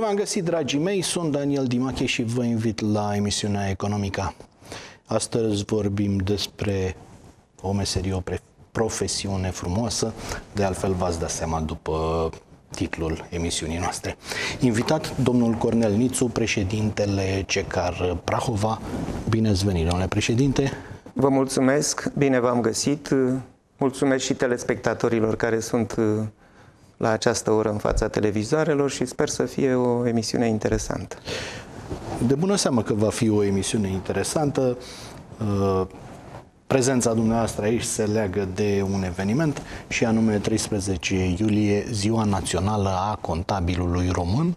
v-am găsit, dragii mei, sunt Daniel Dimache și vă invit la emisiunea Economica. Astăzi vorbim despre o meserie, o profesiune frumoasă, de altfel v-ați dat seama după titlul emisiunii noastre. Invitat domnul Cornel Nițu, președintele CECAR Prahova. Bine ați venit, domnule președinte! Vă mulțumesc, bine v-am găsit. Mulțumesc și telespectatorilor care sunt la această oră în fața televizoarelor și sper să fie o emisiune interesantă. De bună seamă că va fi o emisiune interesantă. Prezența dumneavoastră aici se leagă de un eveniment și anume 13 iulie, Ziua Națională a Contabilului Român.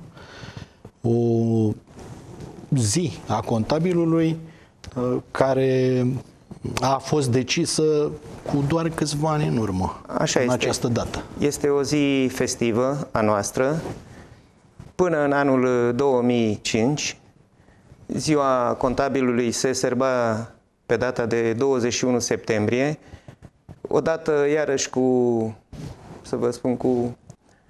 O zi a contabilului care a fost decisă cu doar câțiva ani în urmă, în această dată. Este o zi festivă a noastră. Până în anul 2005, Ziua Contabilului se sărba pe data de 21 septembrie, odată iarăși cu, să vă spun, cu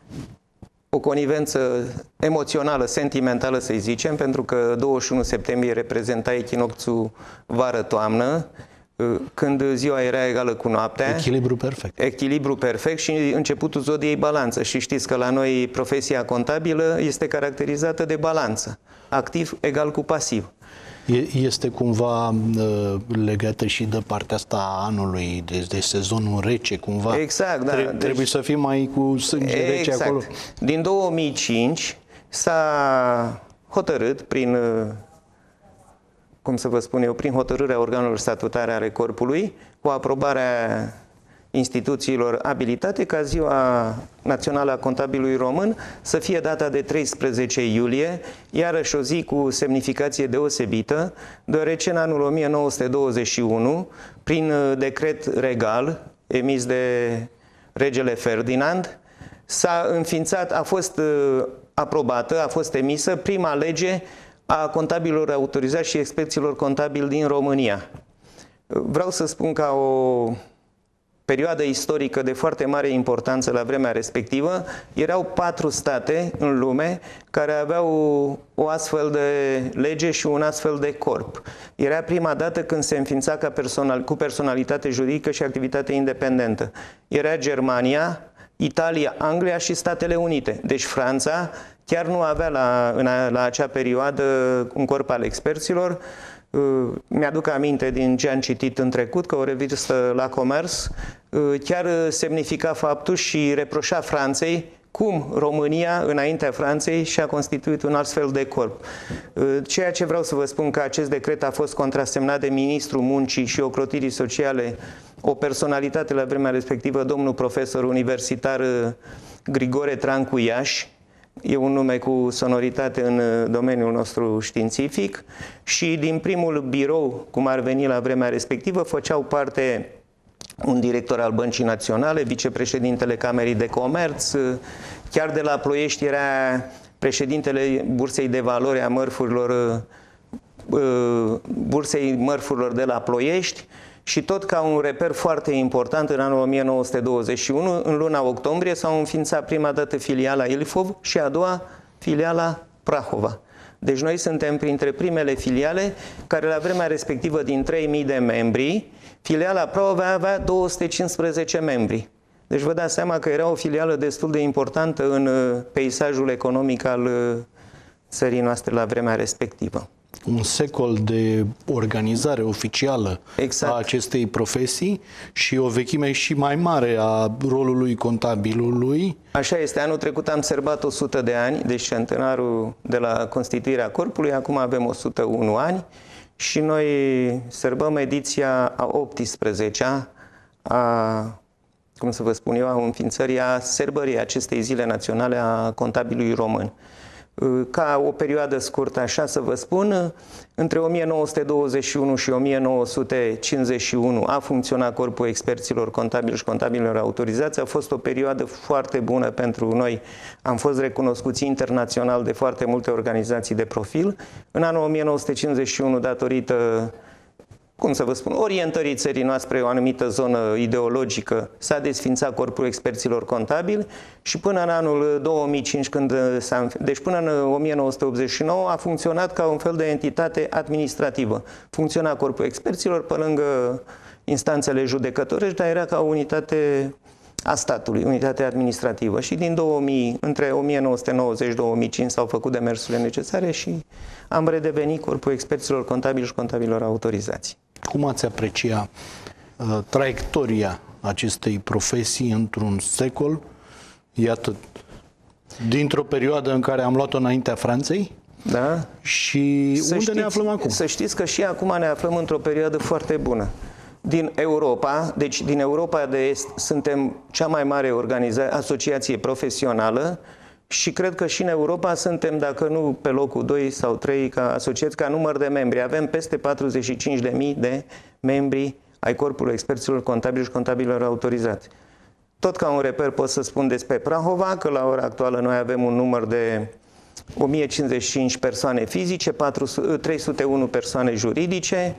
o conivență emoțională, sentimentală, să-i zicem, pentru că 21 septembrie reprezenta echinocțiul vară-toamnă, când ziua era egală cu noaptea. Echilibru perfect. Echilibru perfect și începutul zodiei balanță. Și știți că la noi profesia contabilă este caracterizată de balanță. Activ egal cu pasiv. Este cumva legată și de partea asta a anului, de sezonul rece, cumva. Exact, da. Trebuie să fim mai cu sânge rece acolo. Din 2005 s-a hotărât prin, cum să vă spun eu, prin hotărârea organelor statutare ale corpului, cu aprobarea instituțiilor abilitate, ca Ziua Națională a Contabilului Român să fie data de 13 iulie, iarăși o zi cu semnificație deosebită, deoarece în anul 1921, prin decret regal emis de regele Ferdinand, s-a înființat, a fost aprobată, a fost emisă prima lege a contabililor autorizați și experților contabili din România. Vreau să spun ca o perioadă istorică de foarte mare importanță la vremea respectivă, erau 4 state în lume care aveau o astfel de lege și un astfel de corp. Era prima dată când se înființa cu personalitate juridică și activitate independentă. Era Germania, Italia, Anglia și Statele Unite. Deci Franța chiar nu avea la acea perioadă un corp al experților. Mi-aduc aminte din ce am citit în trecut că o revistă La Comerț chiar semnifica faptul și reproșa Franței cum România, înaintea Franței, și-a constituit un astfel de corp. Ceea ce vreau să vă spun că acest decret a fost contrasemnat de Ministrul Muncii și Ocrotirii Sociale, o personalitate la vremea respectivă, domnul profesor universitar Grigore Trancu Iași. E un nume cu sonoritate în domeniul nostru științific și din primul birou, cum ar veni la vremea respectivă, făceau parte un director al Băncii Naționale, vicepreședintele Camerei de Comerț, chiar de la Ploiești era președintele Bursei de Valori a Mărfurilor, Bursei Mărfurilor de la Ploiești. Și tot ca un reper foarte important, în anul 1921, în luna octombrie, s-au înființat prima dată filiala Ilfov și a doua filiala Prahova. Deci noi suntem printre primele filiale care la vremea respectivă din 3000 de membri, filiala Prahova avea 215 membri. Deci vă dați seama că era o filială destul de importantă în peisajul economic al țării noastre la vremea respectivă. Un secol de organizare oficială exact. A acestei profesii și o vechime și mai mare a rolului contabilului. Așa este. Anul trecut am sărbat 100 de ani, deci centenarul de la constituirea corpului, acum avem 101 ani și noi sărbăm ediția a 18-a a, cum să vă spun eu, a înființării, a sărbării acestei zile naționale a contabilului român. Ca o perioadă scurtă, așa să vă spun, între 1921 și 1951 a funcționat Corpul Experților Contabili și Contabililor Autorizați. A fost o perioadă foarte bună pentru noi. Am fost recunoscuți internațional de foarte multe organizații de profil. În anul 1951, datorită cum să vă spun, orientării țării noastre o anumită zonă ideologică, s-a desfințat Corpul Experților Contabili și până în anul 2005, deci până în 1989, a funcționat ca un fel de entitate administrativă. Funcționa Corpul Experților pe lângă instanțele judecătorești, dar era ca o unitate a statului, unitate administrativă. Și din 2000, între 1990-2005 s-au făcut demersurile necesare și am redevenit Corpul Experților Contabili și Contabililor Autorizați. Cum ați aprecia traiectoria acestei profesii într-un secol? Iată, dintr-o perioadă în care am luat-o înaintea Franței, da? Și unde ne aflăm acum? Să știți că și acum ne aflăm într-o perioadă foarte bună. Din Europa, deci din Europa de Est, suntem cea mai mare asociație profesională și cred că și în Europa suntem, dacă nu pe locul 2 sau 3 ca asociați, ca număr de membri. Avem peste 45.000 de membri ai Corpului Experților Contabili și Contabililor Autorizați. Tot ca un reper pot să spun despre Prahova, că la ora actuală noi avem un număr de 1055 persoane fizice, 301 persoane juridice,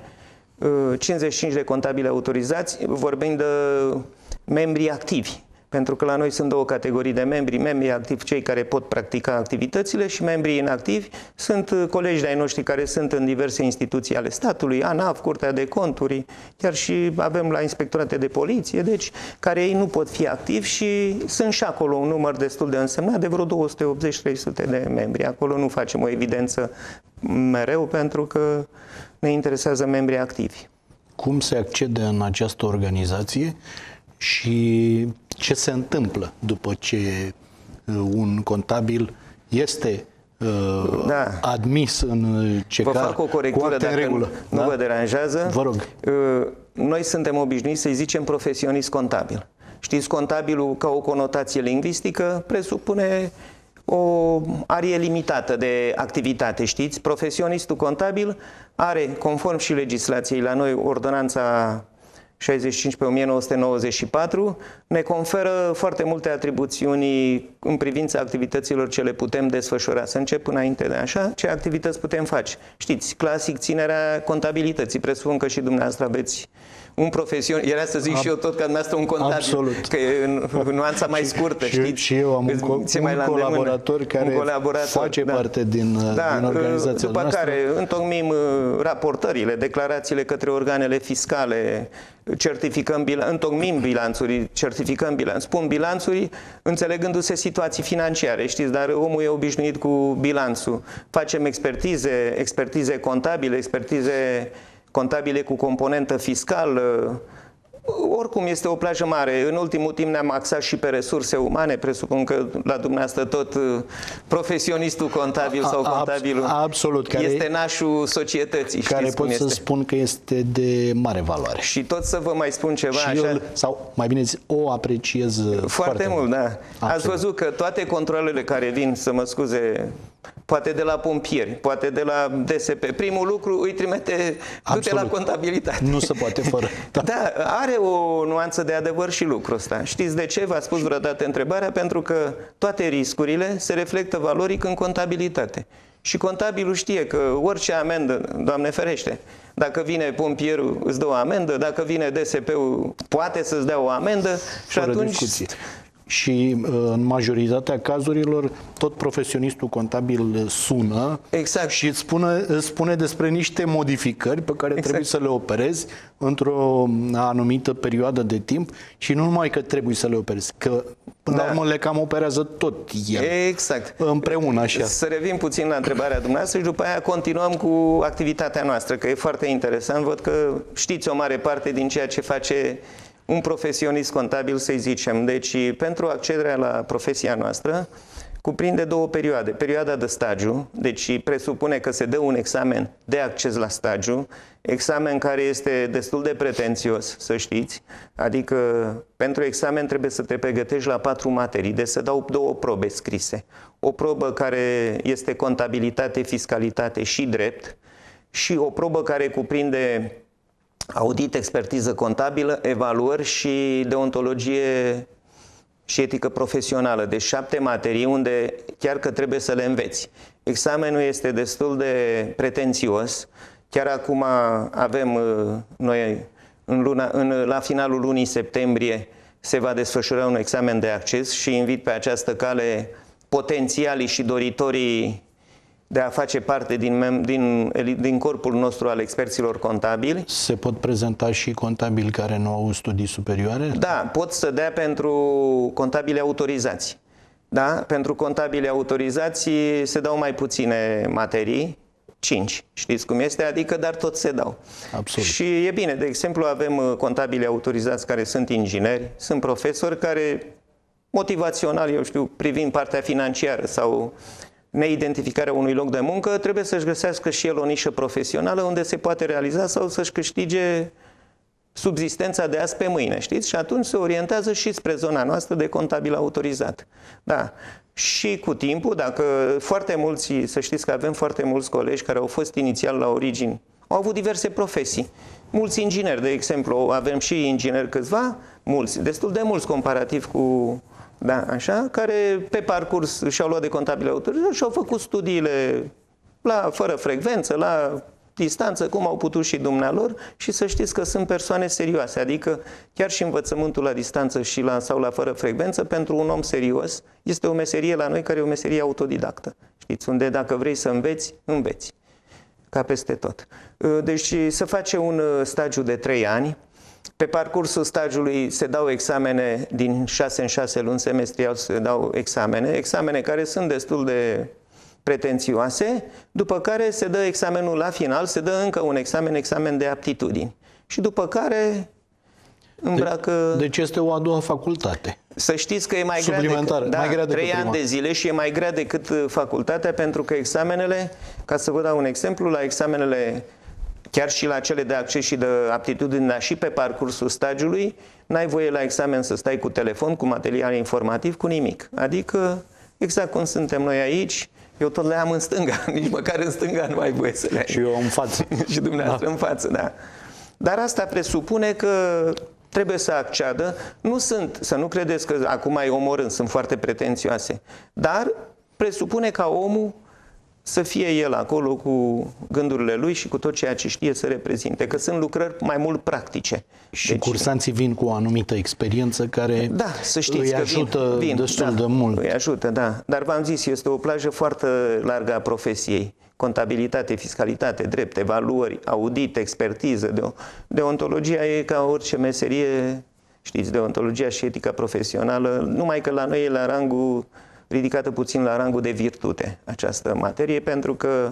55 de contabili autorizați, vorbim de membri activi. Pentru că la noi sunt două categorii de membri. Membrii activi, cei care pot practica activitățile, și membrii inactivi sunt colegi de-ai noștri care sunt în diverse instituții ale statului, ANAF, Curtea de Conturi, chiar și avem la inspectorate de poliție, deci care ei nu pot fi activi și sunt și acolo un număr destul de însemnat, de vreo 280-300 de membri. Acolo nu facem o evidență mereu pentru că ne interesează membrii activi. Cum se accede în această organizație și ce se întâmplă după ce un contabil este admis în CECAR? Vă fac o corectură dacă regulă, nu vă deranjează. Vă rog. Noi suntem obișnuiți să-i zicem profesionist contabil. Știți, contabilul, ca o conotație lingvistică, presupune o arie limitată de activitate, știți? Profesionistul contabil are, conform și legislației la noi, ordonanța 65 pe 1994, ne conferă foarte multe atribuțiuni în privința activităților ce le putem desfășura. Să încep înainte de așa, ce activități putem face. Știți, clasic, ținerea contabilității. Presupun că și dumneavoastră aveți un profesionist, era să zic și eu tot ca dumneavoastră un contabil, absolut. Că e în nuanța mai scurtă, știți? Și eu am un colaborator care face parte din organizația după noastră. Care întocmim raportările, declarațiile către organele fiscale, certificăm întocmim bilanțuri, certificăm bilanț. Spun bilanțuri înțelegându-se situații financiare, știți, dar omul e obișnuit cu bilanțul. Facem expertize contabile, expertize contabile cu componentă fiscală. Oricum este o plajă mare. În ultimul timp ne-am axat și pe resurse umane. Presupun că la dumneavoastră tot profesionistul contabil sau contabilul absolut, care este nașul societății. Care pot să spun că este de mare valoare. Și tot să vă mai spun ceva și așa. Sau mai bine zis, o apreciez foarte mult. Da. Absolut. Ați văzut că toate controlele care vin, să mă scuze, poate de la pompieri, poate de la DSP, primul lucru îi trimite du-te la contabilitate. Nu se poate fără. Da, are o nuanță de adevăr și lucrul ăsta. Știți de ce? V-a spus vreodată întrebarea? Pentru că toate riscurile se reflectă valoric în contabilitate. Și contabilul știe că orice amendă, Doamne ferește, dacă vine pompierul îți dă o amendă, dacă vine DSP-ul poate să-ți dea o amendă și fără atunci... discuție. Și în majoritatea cazurilor tot profesionistul contabil sună și îți spune despre niște modificări pe care trebuie să le operezi într-o anumită perioadă de timp și nu numai că trebuie să le operezi, că până la urmă le cam operează tot el. Împreună așa. Să revin puțin la întrebarea dumneavoastră și după aia continuăm cu activitatea noastră, că e foarte interesant. Văd că știți o mare parte din ceea ce face un profesionist contabil, să-i zicem. Deci, pentru accederea la profesia noastră, cuprinde două perioade. Perioada de stagiu, deci presupune că se dă un examen de acces la stagiu, examen care este destul de pretențios, să știți, adică pentru examen trebuie să te pregătești la 4 materii, deci se dau 2 probe scrise. O probă care este contabilitate, fiscalitate și drept și o probă care cuprinde audit, expertiză contabilă, evaluări și deontologie și etică profesională. Deci 7 materii unde chiar că trebuie să le înveți. Examenul este destul de pretențios. Chiar acum avem noi, la finalul lunii septembrie, se va desfășura un examen de acces și invit pe această cale potențialii și doritorii de a face parte din corpul nostru al experților contabili. Se pot prezenta și contabili care nu au studii superioare? Da, pot să dea pentru contabili autorizați. Da? Pentru contabili autorizați se dau mai puține materii, 5, știți cum este, adică, dar tot se dau. Absolut. Și e bine, de exemplu, avem contabili autorizați care sunt ingineri, sunt profesori care, motivațional, eu știu, privind partea financiară sau neidentificarea unui loc de muncă, trebuie să-și găsească și el o nișă profesională unde se poate realiza sau să-și câștige subzistența de azi pe mâine, știți? Și atunci se orientează și spre zona noastră de contabil autorizat. Da. Și cu timpul, dacă foarte mulți, să știți că avem foarte mulți colegi care au fost inițial la origini, au avut diverse profesii. Mulți ingineri, de exemplu, avem și ingineri câțiva, mulți, destul de mulți comparativ cu, da, așa, care pe parcurs și-au luat de contabil autorizat și au făcut studiile fără frecvență, la distanță, cum au putut și dumnealor, și să știți că sunt persoane serioase, adică chiar și învățământul la distanță și sau la fără frecvență, pentru un om serios, este o meserie la noi care e o meserie autodidactă. Știți, unde dacă vrei să înveți, înveți. Ca peste tot. Deci se face un stagiu de 3 ani. Pe parcursul stagiului se dau examene din 6 în 6 luni semestrial, se dau examene care sunt destul de pretențioase, după care se dă examenul la final, se dă încă un examen de aptitudini. Și după care îmbracă... Deci este o a doua facultate. Să știți că e mai grea decât, mai grea decât 3 ani de zile și e mai grea decât facultatea, pentru că examenele, ca să vă dau un exemplu, la examenele, chiar și la cele de acces și de aptitudini, dar și pe parcursul stagiului, n-ai voie la examen să stai cu telefon, cu material informativ, cu nimic. Adică, exact cum suntem noi aici, eu tot le am în stânga, nici măcar în stânga nu ai voie să le ai. Și eu în față. Și dumneavoastră în față, da. Dar asta presupune că trebuie să acceadă. Să nu credeți că acum îi omorând, sunt foarte pretențioase, dar presupune ca omul să fie el acolo cu gândurile lui și cu tot ceea ce știe să reprezinte, că sunt lucrări mai mult practice. Și deci, cursanții vin cu o anumită experiență care da, să știți îi că ajută destul de mult. Îi ajută, da. Dar v-am zis, este o plajă foarte largă a profesiei. Contabilitate, fiscalitate, drept, evaluări, audit, expertiză, deontologia e ca orice meserie, știți, deontologia și etica profesională, numai că la noi e la rangul, ridicată puțin la rangul de virtute această materie, pentru că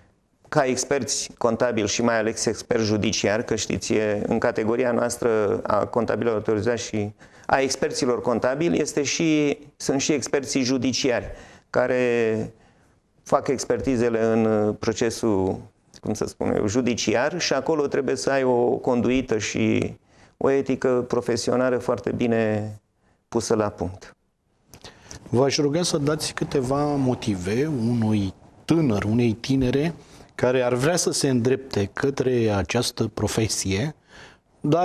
ca experți contabili și mai ales experți judiciari, că știți, în categoria noastră a contabililor autorizați și a experților contabili sunt și experții judiciari, care fac expertizele în procesul, cum să spun eu, judiciar, și acolo trebuie să ai o conduită și o etică profesională foarte bine pusă la punct. V-aș ruga să dați câteva motive unui tânăr, unei tinere care ar vrea să se îndrepte către această profesie, dar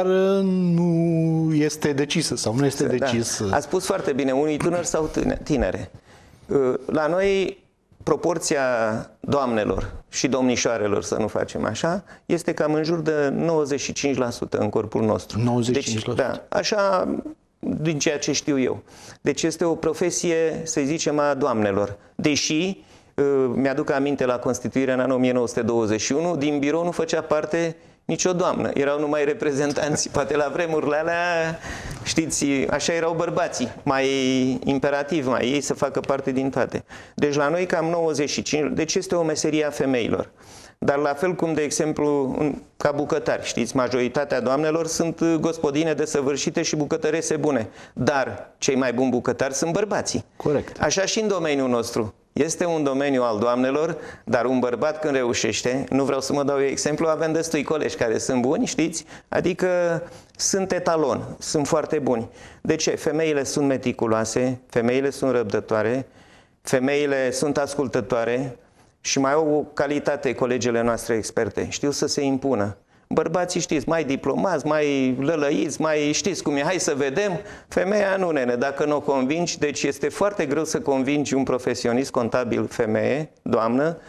nu este decisă sau nu este decis. Da. A spus foarte bine, unui tânăr sau tinere. La noi proporția doamnelor și domnișoarelor, să nu facem așa, este cam în jur de 95% în corpul nostru. 95%? Deci, da, așa din ceea ce știu eu. Deci este o profesie, să zicem, a doamnelor. Deși, mi-aduc aminte la constituirea în anul 1921, din birou nu făcea parte nicio doamnă. Erau numai reprezentanți, poate la vremurile alea, știți, așa erau bărbații, mai imperativ, mai ei să facă parte din toate. Deci la noi cam 95, deci este o meserie a femeilor. Dar la fel cum, de exemplu, ca bucătari, știți, majoritatea doamnelor sunt gospodine desăvârșite și bucătărese bune. Dar cei mai buni bucătari sunt bărbații. Corect. Așa și în domeniul nostru. Este un domeniu al doamnelor, dar un bărbat când reușește, nu vreau să mă dau eu exemplu, avem destui colegi care sunt buni, știți? Adică sunt etalon, sunt foarte buni. De ce? Femeile sunt meticuloase, femeile sunt răbdătoare, femeile sunt ascultătoare și mai au o calitate colegele noastre experte. Știu să se impună. Bărbații, știți, mai diplomați, mai lălăiți, mai știți cum e, hai să vedem. Femeia nu, nene, dacă nu o convingi, deci este foarte greu să convingi un profesionist contabil femeie, doamnă,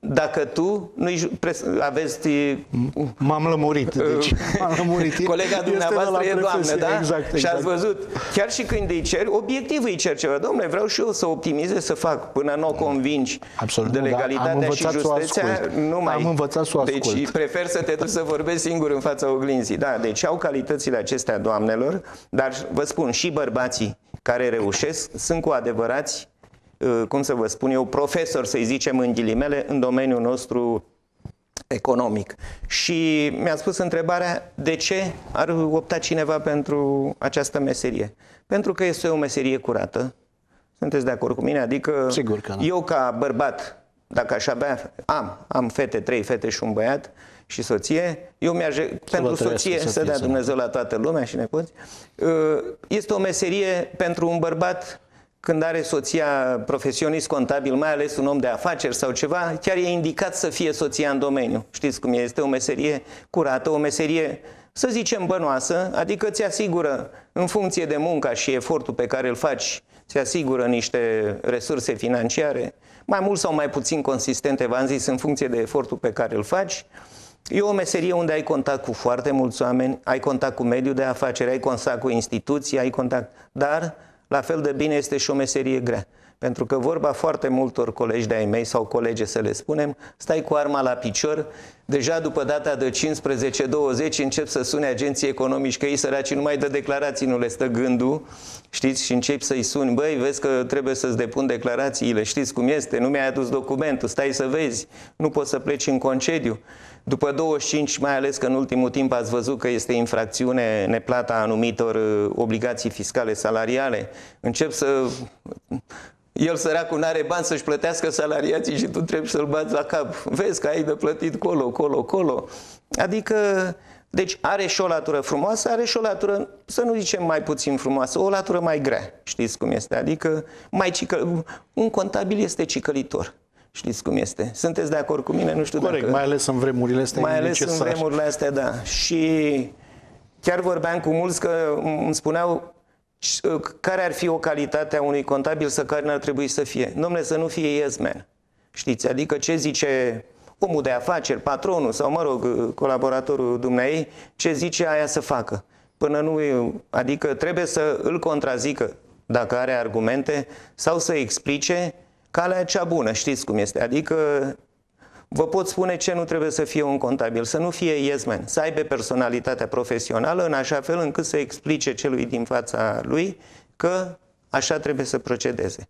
dacă tu nu aveți... M-am lămurit, deci m-am lămurit. Colega dumneavoastră e doamnă, da? Exact. Și ați văzut, chiar și când îi cer, obiectiv îi cer ceva, domnule, vreau și eu să optimizez, să fac, până nu o convingi de legalitatea și justiția, nu mai... Am învățat să o ascult. Deci prefer să te duci să vorbești singur în fața oglinzii. Da, deci au calitățile acestea doamnelor, dar vă spun, și bărbații care reușesc sunt cu adevărați, cum să vă spun eu, profesori, să-i zicem în ghilimele, în domeniul nostru economic. Și mi-a spus întrebarea, de ce ar opta cineva pentru această meserie? Pentru că este o meserie curată. Sunteți de acord cu mine? Adică sigur că eu ca bărbat, dacă aș avea, am fete, 3 fete și un băiat și soție, eu pentru soție, să dea Dumnezeu la toată lumea și nepoți, este o meserie pentru un bărbat. Când are soția profesionist contabil, mai ales un om de afaceri sau ceva, chiar e indicat să fie soția în domeniu. Știți cum e? Este o meserie curată, o meserie, să zicem, bănoasă, adică ți asigură, în funcție de munca și efortul pe care îl faci, ți asigură niște resurse financiare, mai mult sau mai puțin consistente, v-am zis, în funcție de efortul pe care îl faci. E o meserie unde ai contact cu foarte mulți oameni, ai contact cu mediul de afaceri, ai contact cu instituții, ai contact, dar la fel de bine este și o meserie grea. Pentru că vorba foarte multor colegi de-ai mei sau colege, să le spunem, stai cu arma la picior, deja după data de 15-20 încep să sune agenții economici, că ei săraci nu mai dă declarații, nu le stă gândul, știți, și începi să-i suni, băi, vezi că trebuie să-ți depun declarațiile, știți cum este, nu mi-ai adus documentul, stai să vezi, nu poți să pleci în concediu. După 25, mai ales că în ultimul timp ați văzut că este infracțiune neplata anumitor obligații fiscale salariale, încep să... El, săracul, n-are bani să-și plătească salariații și tu trebuie să-l bați la cap. Vezi că ai de plătit colo. Adică, deci are și o latură frumoasă, are și o latură, să nu zicem mai puțin frumoasă, o latură mai grea. Știți cum este? Adică un contabil este cicălitor. Știți cum este? Sunteți de acord cu mine? Nu știu. Corect, dacă... mai ales în vremurile astea. Mai ales în vremurile astea, da. Și chiar vorbeam cu mulți că îmi spuneau care ar fi o calitate a unui contabil să care n-ar trebui să fie. Dom'le, să nu fie yes man. Știți? Adică ce zice omul de afaceri, patronul sau, mă rog, colaboratorul dumneai, ce zice aia să facă. Până nu... Adică trebuie să îl contrazică dacă are argumente sau să explice calea cea bună, știți cum este. Adică vă pot spune ce nu trebuie să fie un contabil, să nu fie yes man, să aibă personalitatea profesională în așa fel încât să explice celui din fața lui că așa trebuie să procedeze.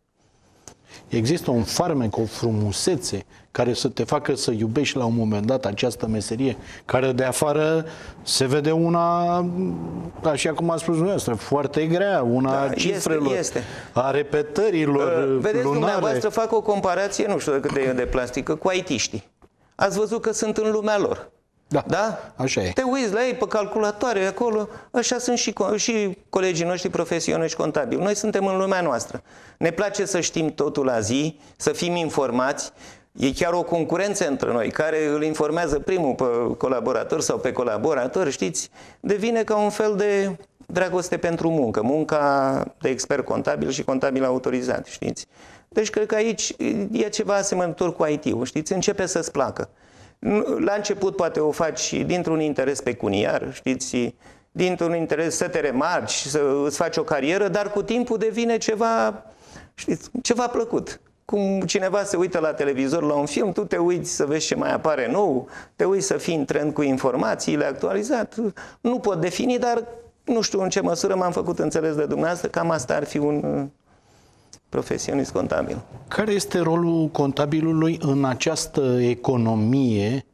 Există un farmec, o frumusețe care să te facă să iubești la un moment dat această meserie, care de afară se vede una, așa cum a spus dumneavoastră, foarte grea, una a cifrelor, a repetărilor vedeți, lunare. Dumneavoastră fac o comparație, nu știu cât de plastică, cu IT-știi. Ați văzut că sunt în lumea lor. Da, da? Așa e. Te uiți la ei pe calculatoare acolo, așa sunt și colegii noștri profesioniști contabili. Noi suntem în lumea noastră. Ne place să știm totul la zi, să fim informați. E chiar o concurență între noi, care îl informează primul pe colaborator sau pe colaborator, știți, devine ca un fel de dragoste pentru muncă, munca de expert contabil și contabil autorizat, știți. Deci cred că aici e ceva asemănător cu IT-ul, știți, începe să-ți placă. La început poate o faci dintr-un interes pecuniar, știți, dintr-un interes să te remarci, să îți faci o carieră, dar cu timpul devine ceva, știți, ceva plăcut. Cum cineva se uită la televizor la un film, tu te uiți să vezi ce mai apare nou, te uiți să fii în trend cu informațiile actualizate. Nu pot defini, dar nu știu în ce măsură m-am făcut înțeles de dumneavoastră, cam asta ar fi un profesionist contabil. Care este rolul contabilului în această economie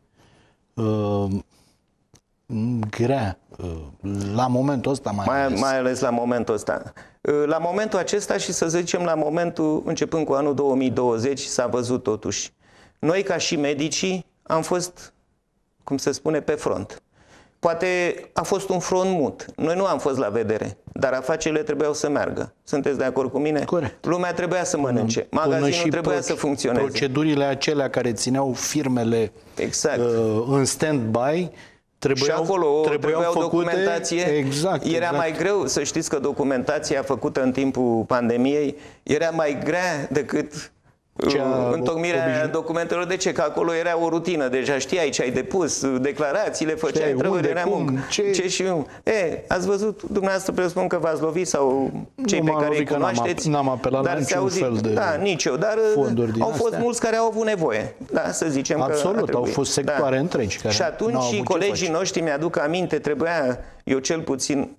grea, la momentul ăsta mai ales la momentul ăsta? La momentul acesta și să zicem la momentul, începând cu anul 2020, s-a văzut totuși. Noi ca și medicii am fost, cum se spune, pe front. Poate a fost un front mut. Noi nu am fost la vedere, dar afacerile trebuiau să meargă. Sunteți de acord cu mine? Corect. Lumea trebuia să mănânce. Magazinul trebuia să funcționeze. Procedurile acelea care țineau firmele exact. În stand-by și acolo trebuiau făcute, documentație. Era mai greu, să știți că documentația făcută în timpul pandemiei era mai grea decât întocmirea documentelor. De ce? Că acolo era o rutină, deja știai ce ai depus, declarațiile, făceai, trebuie de muncă. Ce și eu. Ați văzut, dumneavoastră presupun că v-ați lovit sau cei pe care îi cunoașteți. N-am apelat la niciun fel de nici eu, dar au fost mulți care au avut nevoie. Da, să zicem absolut, au fost sectoare întregi care și atunci și colegii noștri, mi-aduc aminte, trebuia, eu cel puțin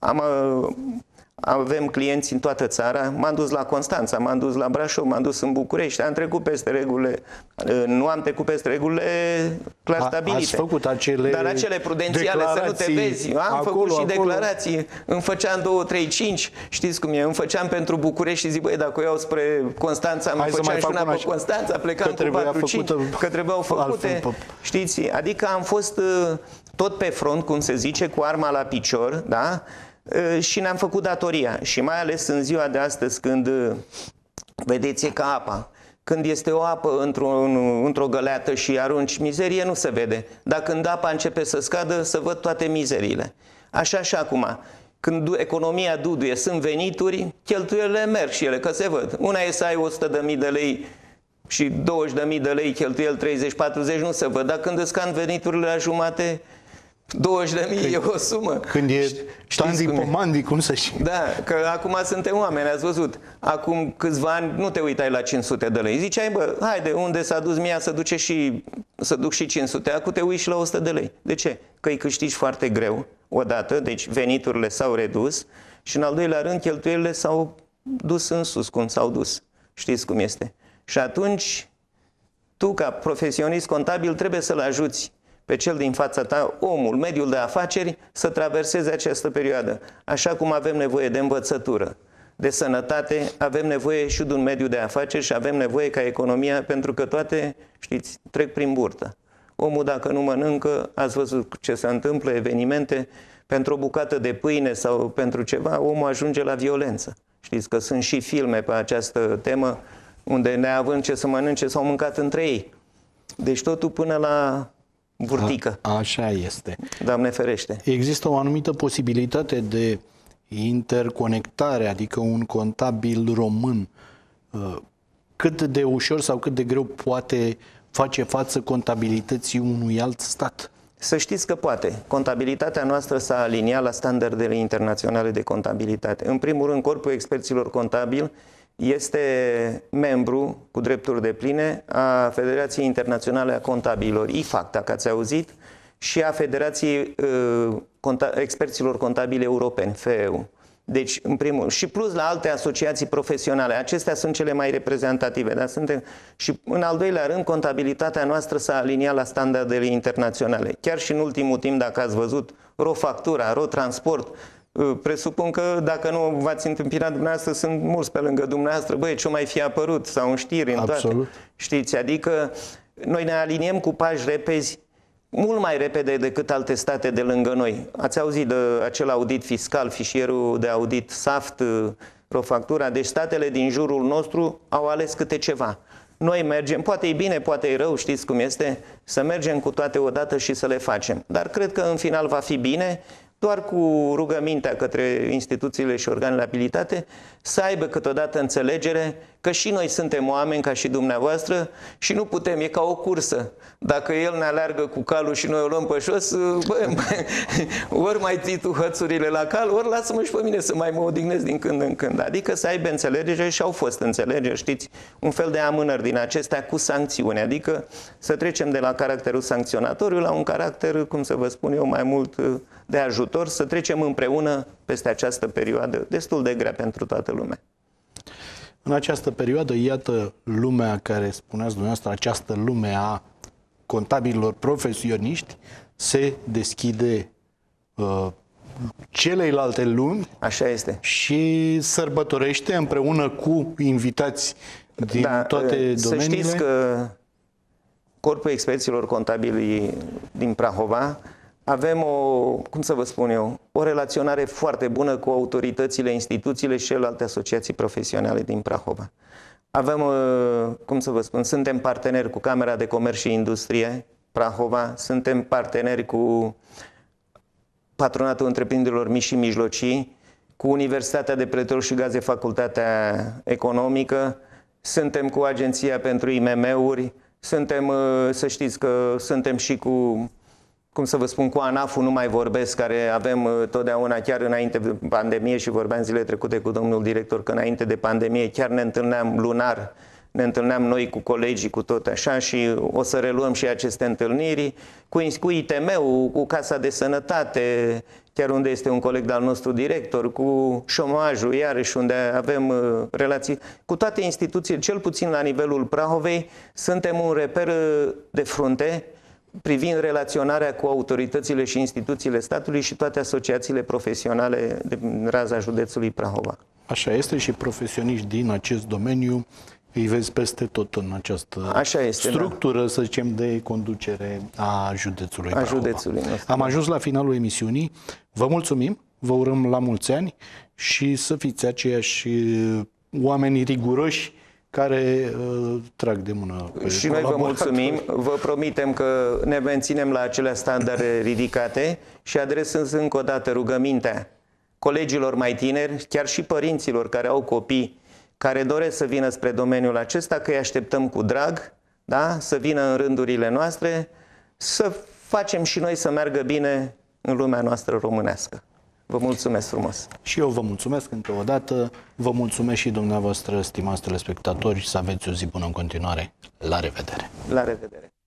avem clienți în toată țara, m-am dus la Constanța, m-am dus la Brașov, m-am dus în București, am trecut peste regulile, nu am trecut peste regulile clar stabilite. Ați făcut acele prudențiale, să nu te vezi. Am făcut și declarații, îmi făceam 2, 3, 5, știți cum e, îmi făceam pentru București și zic, băi, dacă o iau spre Constanța, mă făceam și una pe Constanța, plecam cu 4, 5, că trebuiau făcute, știți, adică am fost tot pe front, cum se zice, cu arma la picior, da? Și ne-am făcut datoria. Și mai ales în ziua de astăzi, când vedeți, e ca apa. Când este o apă într-o găleată și arunci mizerie, nu se vede. Dar când apa începe să scadă, se văd toate mizeriile. Așa și acum. Când economia duduie, sunt venituri, cheltuielile merg și ele, că se văd. Una e să ai 100.000 de lei și 20.000 de lei, cheltuieli 30-40, nu se văd. Dar când îți scad veniturile la jumate, 20.000 e o sumă. Când e tandi-pomandi, cum să știi. Da, că acum suntem oameni, ați văzut. Acum câțiva ani nu te uitai la 500 de lei. Ziceai, bă, haide, unde s-a dus mia să duc și 500, acum te uiți și la 100 de lei. De ce? Că îi câștigi foarte greu, odată, deci veniturile s-au redus și în al doilea rând cheltuielile s-au dus în sus, cum s-au dus. Știți cum este. Și atunci, tu ca profesionist contabil trebuie să-l ajuți pe cel din fața ta, omul, mediul de afaceri, să traverseze această perioadă. Așa cum avem nevoie de învățătură, de sănătate, avem nevoie și de un mediu de afaceri și avem nevoie ca economia, pentru că toate, știți, trec prin burtă. Omul, dacă nu mănâncă, ați văzut ce se întâmplă, evenimente, pentru o bucată de pâine sau pentru ceva, omul ajunge la violență. Știți că sunt și filme pe această temă, unde neavând ce să mănânce, s-au mâncat între ei. Deci totul până la burtică. Așa este. Doamne ferește. Există o anumită posibilitate de interconectare, adică un contabil român, cât de ușor sau cât de greu poate face față contabilității unui alt stat? Să știți că poate. Contabilitatea noastră s-a aliniat la standardele internaționale de contabilitate. În primul rând, Corpul Experților Contabili este membru cu drepturi depline a Federației Internaționale a Contabililor, IFAC, dacă ați auzit, și a Federației Experților Contabili Europeni, FEU. Deci, în primul și plus la alte asociații profesionale. Acestea sunt cele mai reprezentative. Dar și în al doilea rând, contabilitatea noastră s-a aliniat la standardele internaționale. Chiar și în ultimul timp, dacă ați văzut, RO-factura, RO-transport, presupun că dacă nu v-ați întâmpinat dumneavoastră, sunt mulți pe lângă dumneavoastră, băi, ce mai fi apărut sau în știri, în toate. Știți, adică noi ne aliniem cu pași repezi, mult mai repede decât alte state de lângă noi. Ați auzit de acel audit fiscal, fișierul de audit SAFT, RO-factura, deci statele din jurul nostru au ales câte ceva. Noi mergem, poate e bine, poate e rău, știți cum este, să mergem cu toate odată și să le facem. Dar cred că în final va fi bine, doar cu rugămintea către instituțiile și organele abilitate, să aibă câteodată înțelegere că și noi suntem oameni ca și dumneavoastră și nu putem, e ca o cursă. Dacă el ne aleargă cu calul și noi o luăm pe jos, bă, ori mai ții tu hățurile la cal, ori lasă-mă și pe mine să mai mă odihnesc din când în când. Adică să aibă înțelegere și au fost înțelegeri, știți, un fel de amânări din acestea cu sancțiuni, adică să trecem de la caracterul sancționatoriu la un caracter, cum să vă spun eu, mai mult de ajutor, să trecem împreună peste această perioadă destul de grea pentru toată lumea. În această perioadă, iată, lumea care spuneați dumneavoastră, această lume a contabililor profesioniști, se deschide celelalte lumi. Așa este. Și sărbătorește împreună cu invitați din toate domeniile. Să știți că Corpul Experților Contabili din Prahova avem cum să vă spun eu, o relaționare foarte bună cu autoritățile, instituțiile și celelalte asociații profesionale din Prahova. Avem, cum să vă spun, suntem parteneri cu Camera de Comerț și Industrie Prahova, suntem parteneri cu Patronatul Întreprinderilor Mici și Mijlocii, cu Universitatea de Petrol și Gaze, Facultatea Economică, suntem cu Agenția pentru IMM-uri, suntem, să știți că suntem și cu, cum să vă spun, cu ANAF-ul nu mai vorbesc, care avem totdeauna, chiar înainte de pandemie, și vorbeam zilele trecute cu domnul director că înainte de pandemie chiar ne întâlneam lunar, ne întâlneam noi cu colegii, cu tot așa, și o să reluăm și aceste întâlniri cu ITM-ul, cu Casa de Sănătate, chiar unde este un coleg de-al nostru director, cu șomajul, iarăși unde avem relații cu toate instituțiile, cel puțin la nivelul Prahovei, suntem un reper de frunte privind relaționarea cu autoritățile și instituțiile statului și toate asociațiile profesionale din raza județului Prahova. Așa este, și profesioniști din acest domeniu îi vezi peste tot în această structură, să zicem, de conducere a județului Prahova. Județului nostru. Am ajuns la finalul emisiunii. Vă mulțumim, vă urăm la mulți ani și să fiți aceiași oameni riguroși care trag de mână. Și noi vă mulțumim, vă promitem că ne menținem la acele standarde ridicate și adresând încă o dată rugămintea colegilor mai tineri, chiar și părinților care au copii care doresc să vină spre domeniul acesta, că îi așteptăm cu drag, da? Să vină în rândurile noastre, să facem și noi să meargă bine în lumea noastră românească. Vă mulțumesc frumos! Și eu vă mulțumesc încă o dată, vă mulțumesc și dumneavoastră, stimați telespectatori, să aveți o zi bună în continuare. La revedere! La revedere!